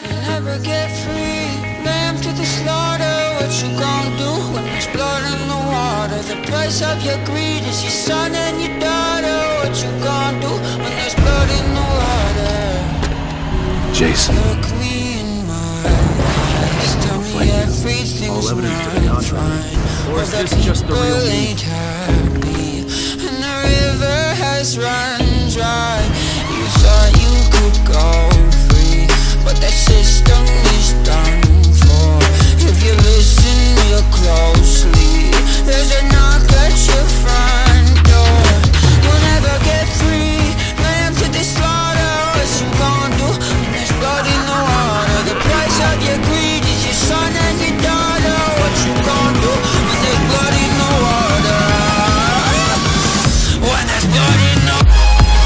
You'll never get free. Lamb to the slaughter. What you gon' do when there's blood in the water? The price of your greed is your son and your daughter. What you gon' do when there's blood in the water? Jason. Look me in my eyes. Tell me everything's not fine. Or is this just the real me? Ain't happy, and the river has run dry. You thought you could go free, but that system is done for. If you listen real closely, there's a knock at your front door. You'll never get free. Lamb to the slaughter. What you gon' do when there's blood in the water? The price of your greed is your son and your daughter. What you gon' do when there's blood in the water? When there's blood in the water.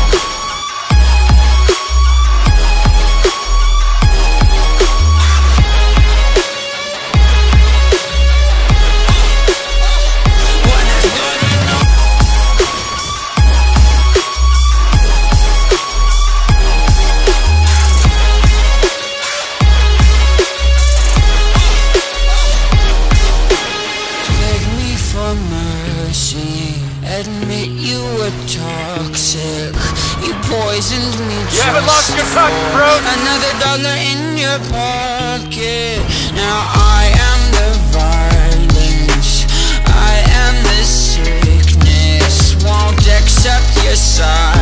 Admit you were toxic. You poisoned me. You haven't lost your touch, bro. Another dollar in your pocket. Now I am the violence. I am the sickness. Won't accept your side.